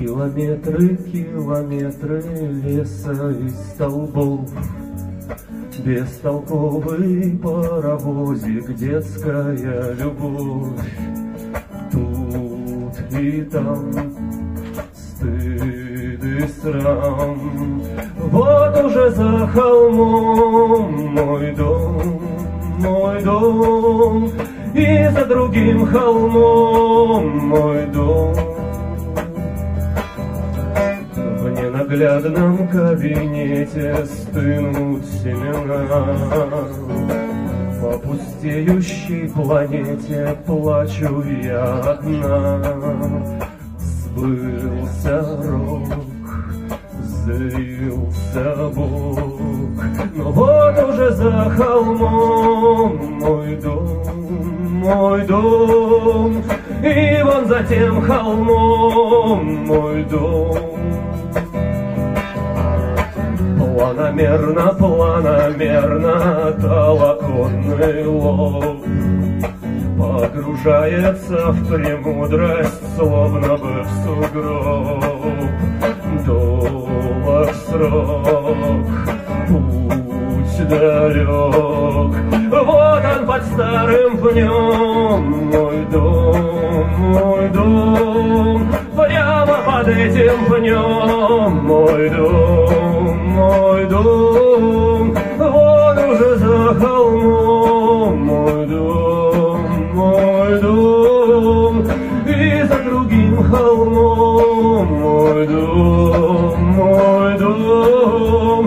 Километры, километры леса и столбов, бестолковый паровозик, детская любовь. Тут и там стыд и срам. Вот уже за холмом мой дом, и за другим холмом мой дом. В ненаглядном кабинете стынут семена, по пустеющей планете плачу я одна. Сбылся рок, злился Бог, но вот уже за холмом мой дом, и вон за тем холмом мой дом. Планомерно, планомерно толоконный лоб погружается в премудрость, словно бы в сугроб. Долг срок, путь далек, вот он под старым пнем мой дом, прямо под этим пнем мой дом, вот уже за холмом мой дом, и за другим холмом мой дом, мой дом.